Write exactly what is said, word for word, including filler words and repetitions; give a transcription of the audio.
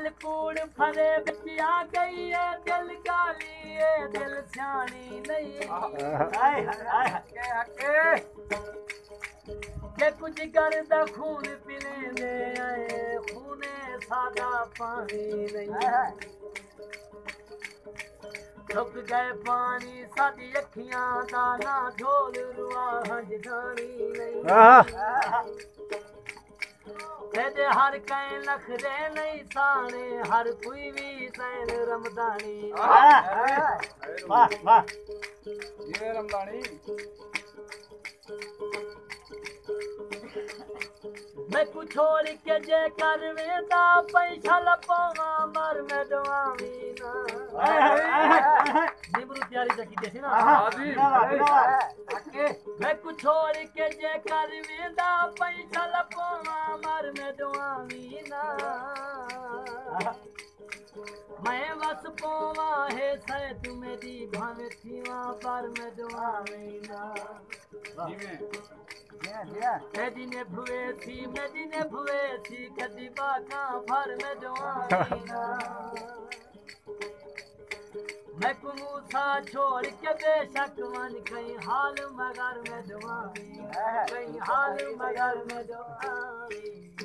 गल कूड़ फरे बिटिया गई है दिल गाली है दिल सियानी नहीं हाय हाय के के कुछ करदा खून पीने दे आए खूने सादा पानी नहीं रुक गए पानी सादी अखियां दा ना ढोल रुआ हंजानी नहीं तेरे हर कहीं नखरे नहीं साने हर कोई भी सैन रमदानी वाह वाह ये रमदानी मैं कुछ छोड़ के जे कर वेंदा पैसा लपावा मर मैं डवावी ना निमरू प्यारी जकी देसी ना हाजी मैं कुछ छोड़ के जे कर वेंदा पैसा लपावा मर मैं डवावी ना मैं बस पोवा है सै तुम्हें दी भावे थीवा पर मैं डवावी ना मेदिने भुए थी मेदिने भुए थी कदी बाका भर में जवानी मैं कुमूसा छोड़ के बेशक मन कहीं हाल मगर में जवानी कहीं हाल मगर में जवानी